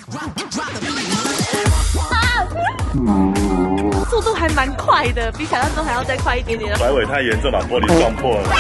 速度还蛮快的，比想象中还要再快一点点。 甩尾太严重，把玻璃撞破了。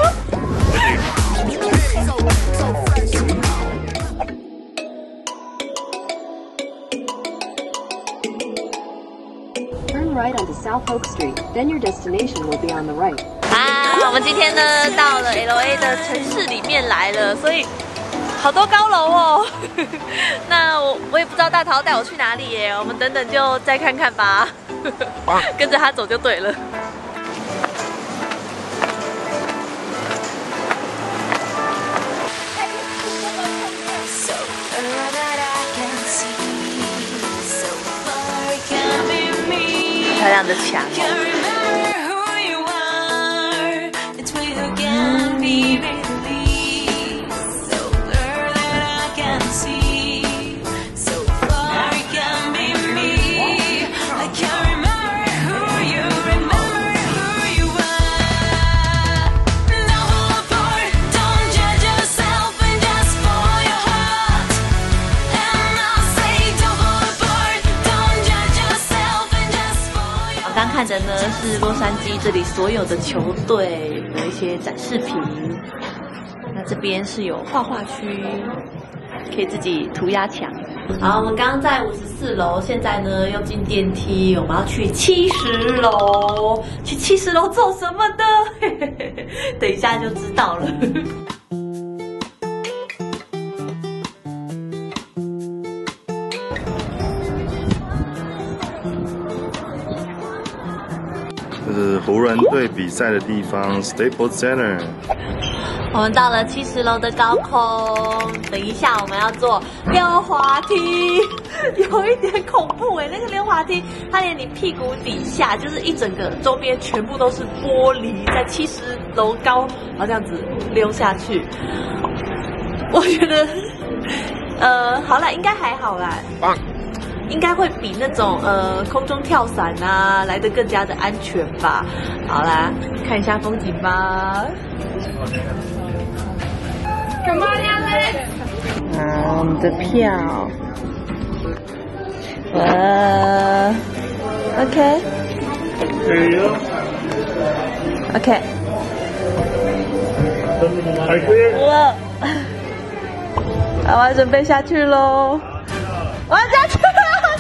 Turn right onto South Oak Street, then your destination will be on the right. 我们今天呢到了 LA 的城市里面来了，所以好多高楼哦。那我也不知道大桃带我去哪里耶，我们等等就再看看吧。跟着他走就对了。漂亮的墙哦。刚看的呢是洛杉矶这里所有的球队的一些展示品，那这边是有画画区，可以自己涂鸦墙。好，我们刚刚在54楼，现在呢要进电梯，我们要去70楼。去70楼做什么的？等一下就知道了。 这是湖人队比赛的地方 ，Staples Center。 我们到了70楼的高空，等一下我们要坐溜滑梯，有一点恐怖哎！那个溜滑梯，它连你屁股底下，就是一整个周边全部都是玻璃，在70楼高，然后这样子溜下去。我觉得，好啦，应该还好啦。应该会比那种空中跳伞啊来得更加的安全吧。好啦，看一下风景吧。干嘛呀嘞？我们的票。OK。OK。哇！好，我要准备下去喽。我要下去了。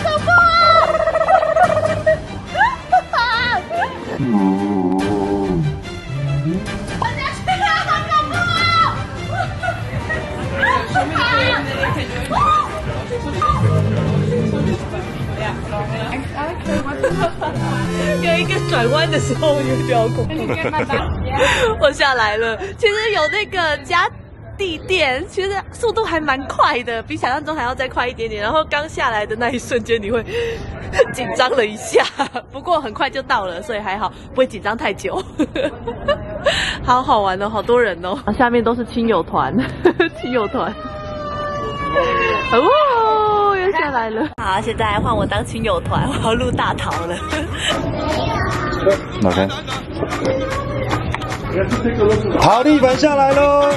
有一个转弯的时候，我就觉得好恐怖。我下来了，其实有那个加地垫，其实速度还蛮快的，比想象中还要再快一点点。然后刚下来的那一瞬间，你会紧张了一下，不过很快就到了，所以还好，不会紧张太久。好好玩哦，好多人哦，下面都是亲友团，亲友团。哦，又下来了。好，现在换我当亲友团，我要录大桃了。 OK。好，地板下来喽。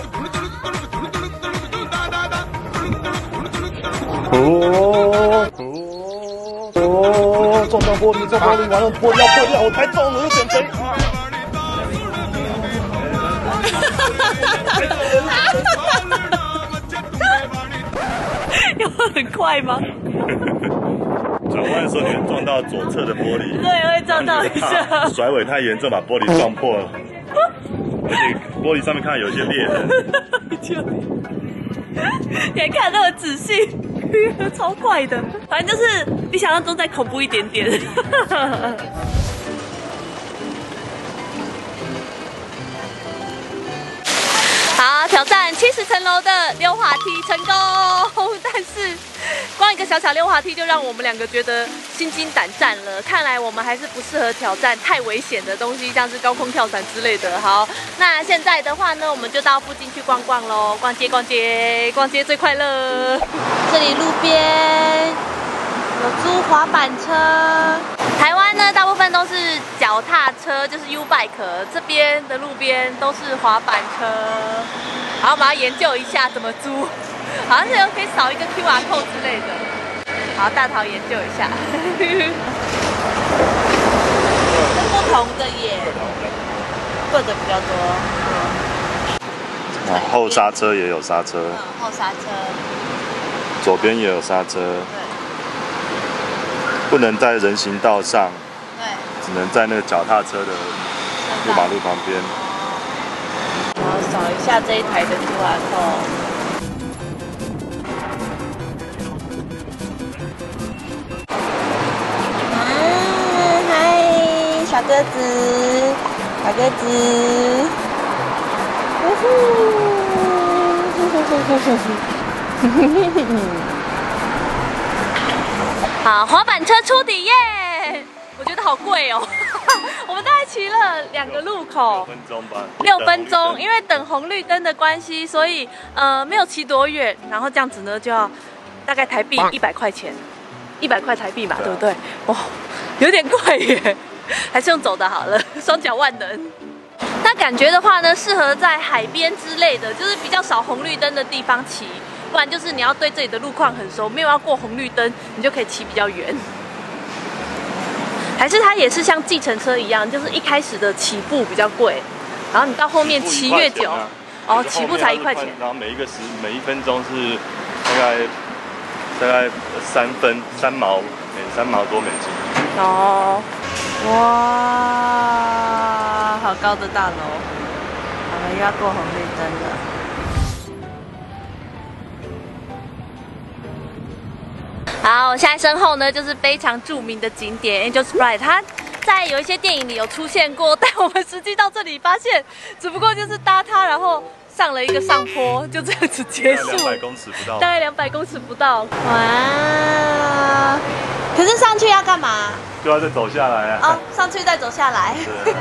撞到玻璃，撞玻璃，完了，玻璃要破掉，我太重了，有点飞。 有很快吗？ 转弯的时候你会撞到左侧的玻璃， 对，会撞到一下。 甩尾太严重，把玻璃撞破了，而且玻璃上面看到有一些裂痕。 你还看得那么仔细，超快的，反正就是比想象中再恐怖一点点。好，挑战70层楼的溜滑梯成功，但是光一个小小溜滑梯就让我们两个觉得心惊胆战了。看来我们还是不适合挑战太危险的东西，像是高空跳伞之类的。好，那现在的话呢，我们就到附近去逛逛咯，逛街逛街，逛街最快乐。这里路边有租滑板车。台湾呢，大部分都是脚踏车，就是 U-Bike， 这边的路边都是滑板车。好，我们要研究一下怎么租，好像是有可以扫一个 QR code 之类的。 好，大桃研究一下。是不同的耶，贵的比较多。 后刹车也有刹车， 后刹车， 左边也有刹车， 对， 不能在人行道上， 对， 只能在那个脚踏车的过马路旁边。 然后扫一下这一台的 QR code。嗨，小鸽子，小鸽子，呜呼，好，滑板车出底耶！我觉得好贵哦。我们大概骑了2个路口 6分钟吧 ，6分钟，因为等红绿灯的关系，所以没有骑多远，然后这样子呢就要大概台币100块钱，100块台币嘛，对不对？哦，有点贵耶，还是用走的好了，双脚万能。那感觉的话呢，适合在海边之类的，就是比较少红绿灯的地方骑，不然就是你要对这里的路况很熟，没有要过红绿灯，你就可以骑比较远。还是它也是像计程车一样，就是一开始的起步比较贵，然后你到后面骑越久，哦，起步才1块钱。 然后每1分钟是大概3毛多美金。 哦，哇，好高的大楼，我们又要过红绿灯了。好，我现在身后呢就是非常著名的景点 Angel Sprite， 它在有一些电影里有出现过，但我们实际到这里发现，只不过就是搭它，然后上了一个上坡，就这样子结束。 200公尺不到。 大概200公尺不到。哇！可是上去要干嘛？ 就要再走下来啊。 哦，上去再走下来。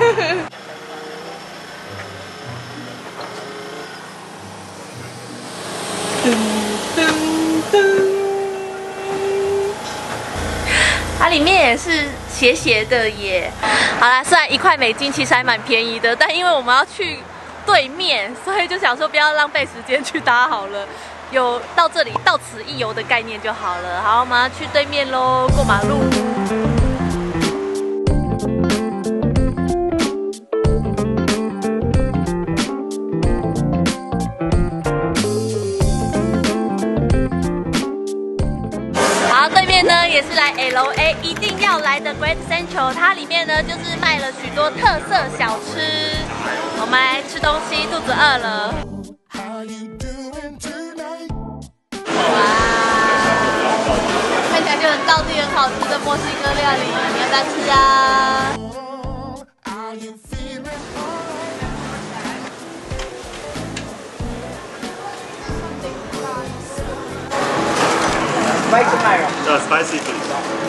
它里面也是斜斜的耶。好啦，虽然1块美金其实还蛮便宜的，但因为我们要去对面，所以就想说不要浪费时间去搭好了，有到这里到此一游的概念就好了。好，我们要去对面喽，过马路。呢也是来 LA 一定要来的 Grand Central， 它里面呢就是卖了许多特色小吃。我们来吃东西，肚子饿了。哇，看起来就很道地、很好吃的墨西哥料理，你要不要吃啊？ Spicy please.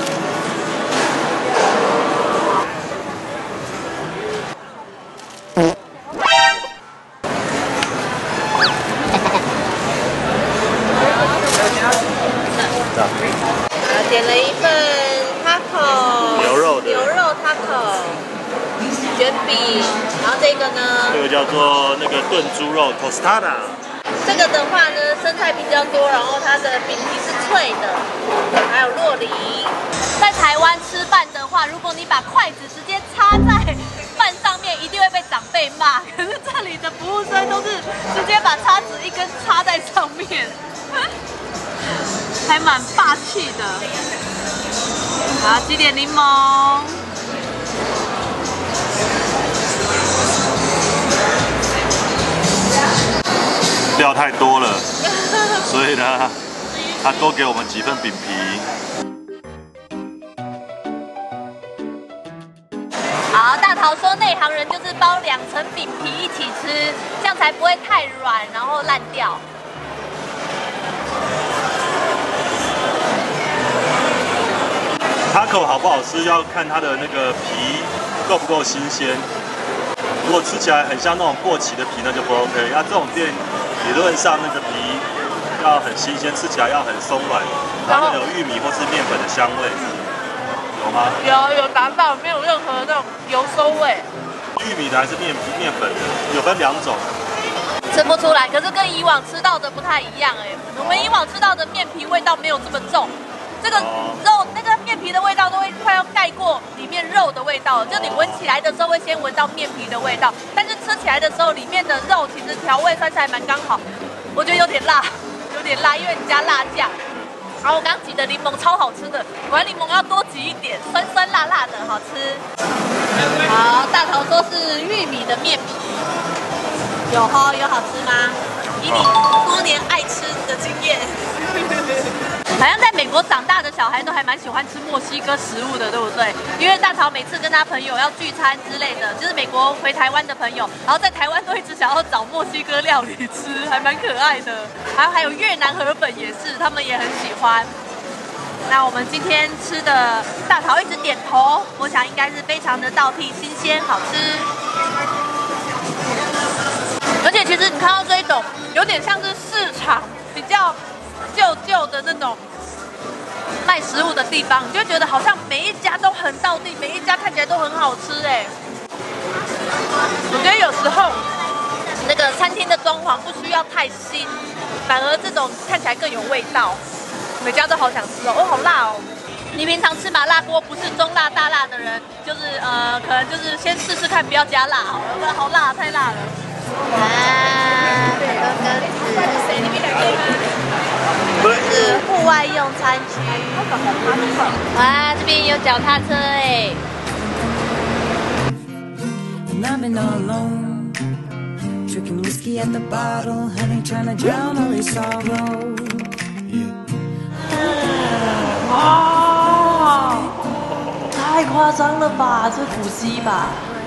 点了一份 taco 牛肉 taco 卷饼，然后这个呢？ 这个叫做那个炖猪肉 tostada。 这个的话呢，生菜比较多，然后它的饼皮是脆的，还有酪梨。在台湾吃饭的话，如果你把筷子直接插在饭上面，一定会被长辈骂。可是这里的服务生都是直接把叉子一根插在上面，还蛮霸气的。好，挤点柠檬。 料太多了，所以呢，他多给我们几份饼皮。 好，大桃说内行人就是包2层饼皮一起吃，这样才不会太软，然后烂掉。 Taco 好不好吃，要看它的那个皮够不够新鲜。如果吃起来很像那种过期的皮，那就不 OK。那这种店理论上那个皮要很新鲜，吃起来要很松软，然后有玉米或是面粉的香味，有吗？ 有达到，没有任何那种油馊味。 玉米的还是面粉的，有分2种。 吃不出来，可是跟以往吃到的不太一样哎。我们以往吃到的面皮味道没有这么重，这个个肉那个面皮的味道都会快要盖过里面肉的味道，就你闻起来的时候会先闻到面皮的味道，但是吃起来的时候里面的肉其实调味算是还蛮刚好，我觉得有点辣，因为你加辣酱。然后我刚挤的柠檬超好吃的，玩柠檬要多挤一点，酸酸辣辣的，好吃。好，大头说是玉米的面皮，有好吃吗？以你多年爱吃的经验，好像在美国长大的小孩都还蛮喜欢吃墨西哥食物的，对不对？因为大头每次跟他朋友要聚餐之类的，就是美国回台湾的朋友，然后在台湾都一直想要找墨西哥料理吃，还蛮可爱的。还有越南河粉也是，他们也很喜欢。那我们今天吃的大头一直点头，我想应该是非常的道地、新鲜、好吃。而且其实你看到这一种，有点像是市场比较旧的那种卖食物的地方，你就会觉得好像每一家都很道地，每一家看起来都很好吃哎。我觉得有时候那个餐厅的装潢不需要太新，反而这种看起来更有味道。每家都好想吃哦，好辣哦！你平常吃麻辣锅不是中辣大辣的人，就是可能就是先试试看，不要加辣好了，不然好辣，太辣了。是户外用餐区。哇，这边有脚踏车哎。哇，太夸张了吧，这古稀吧。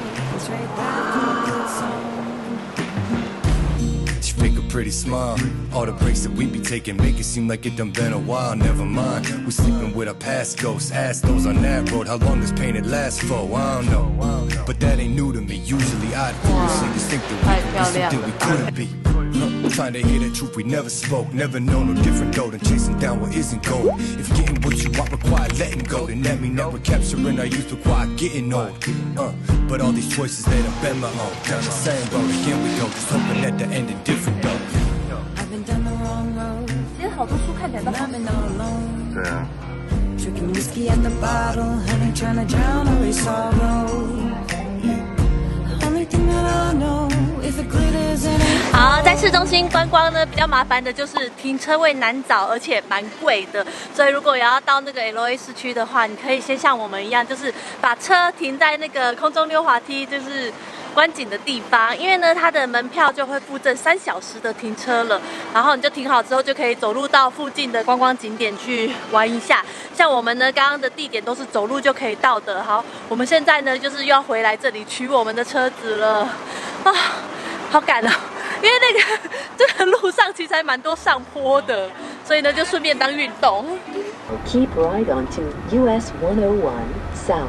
Pretty smile. All the breaks that we be taking make it seem like it done been a while. Never mind, we sleeping with our past ghosts. Ask those on that road, how long this pain it lasts for? I don't know, but that ain't new to me. Usually I'd foolishly just think that we could be something we couldn't be. Trying to hear the truth we never spoke. Never known no different though than chasing down what isn't gold. If getting what you want require letting go, then that mean that we're capturing our youth require getting old. But all these choices they done been my own. Down the same road again we go, just hoping that the ending different though. 其实好多书看起来都好。 对啊。 Drinking whiskey at the bottle, honey trying to drown away sorrow. Only thing that I know, if it glitters and it 好，在市中心观光呢，比较麻烦的就是停车位难找，而且蛮贵的。所以如果要到那个 LA 市区的话，你可以先像我们一样，就是把车停在那个空中溜滑梯，就是观景的地方。因为呢，它的门票就会附赠3小时的停车了，然后你就停好之后，就可以走路到附近的观光景点去玩一下。像我们呢，刚刚的地点都是走路就可以到的。好，我们现在呢，就是又要回来这里取我们的车子了，啊，好赶哦！因为那个这个路上其实还蛮多上坡的，所以呢就顺便当运动。 Keep right onto US 101 South.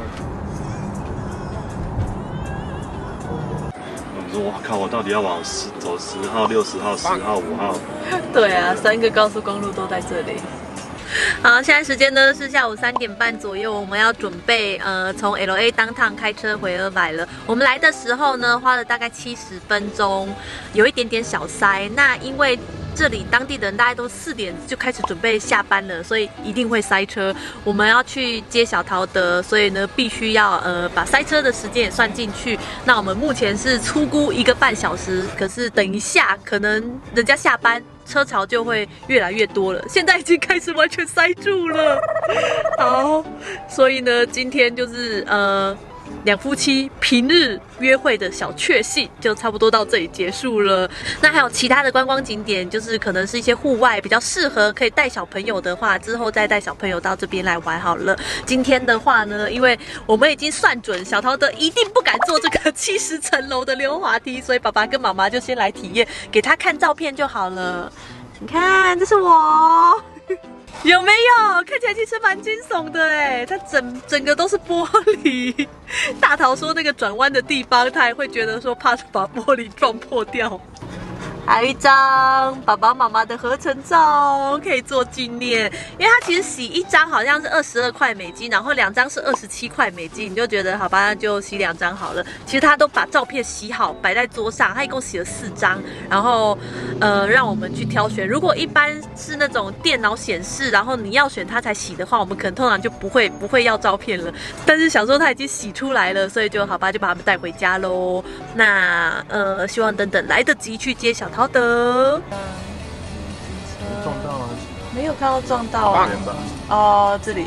我说哇靠，我到底要往走10号、60号、10号、5号？ 对啊，3个高速公路都在这里。好，现在时间呢是下午3点半左右，我们要准备从 LA downtown 开车回尔百了。我们来的时候呢花了大概70分钟，有一点点小塞。那因为这里当地的人大概都4点就开始准备下班了，所以一定会塞车。我们要去接小陶德，所以呢必须要把塞车的时间也算进去。那我们目前是粗估1个半小时，可是等一下可能人家下班，车潮就会越来越多了。现在已经开始完全塞住了。好，所以呢今天就是2夫妻平日约会的小确幸就差不多到这里结束了。那还有其他的观光景点，就是可能是一些户外比较适合可以带小朋友的话，之后再带小朋友到这边来玩好了。今天的话呢，因为我们已经算准小陶德一定不敢坐这个70层楼的溜滑梯，所以爸爸跟妈妈就先来体验，给他看照片就好了。你看，这是我。有没有看起来其实蛮惊悚的哎？它整个都是玻璃。大桃说那个转弯的地方，他还会觉得说怕把玻璃撞破掉。 还有一张爸爸妈妈的合成照，可以做纪念。因为它其实洗一张好像是22块美金，然后2张是27块美金，你就觉得好吧，那就洗2张好了。其实他都把照片洗好摆在桌上，他一共洗了4张，然后让我们去挑选。如果一般是那种电脑显示，然后你要选他才洗的话，我们可能通常就不会要照片了。但是想说他已经洗出来了，所以就好吧，就把他们带回家喽。那希望等等来得及去接小陶德。 撞到了？ 没有看到撞到啊。哦，这里。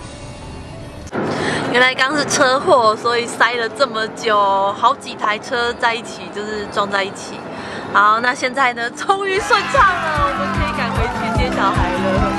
原来刚是车祸，所以塞了这么久，好几台车在一起，就是撞在一起。好，那现在呢，终于顺畅了，我们可以赶回去接小孩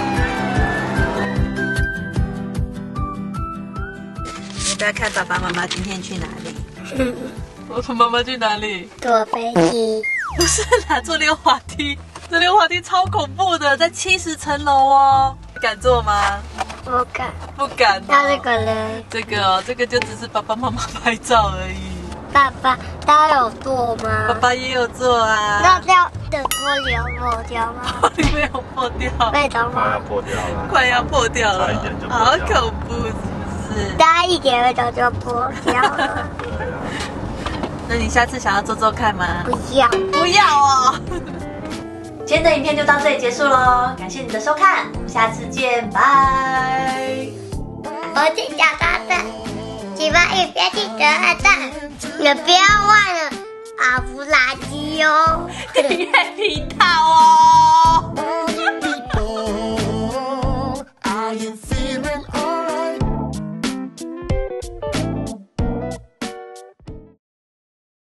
了。要不要看爸爸妈妈今天去哪里？我和妈妈去哪里？ 坐飞机。 不是啦，坐溜滑梯。这溜滑梯超恐怖的，在70层楼哦。你敢坐吗？ 不敢。 不敢。 那这个呢？ 这个就只是爸爸妈妈拍照而已。 爸爸他有坐吗？ 爸爸也有坐啊。 那掉的玻璃有破掉吗？ 玻璃没有破掉。 为什么？ 要破掉了。 快要破掉了。 差一点就破掉了。 好恐怖，是不是？ 差一点就破掉了。 那你下次想要做做看吗？ 不要。 不要哦。今天的影片就到这里结束喽，感谢你的收看，我们下次见，拜。 我是小大大，喜欢影片记得按赞，也不要忘了阿布垃圾哦， 订阅频道哦。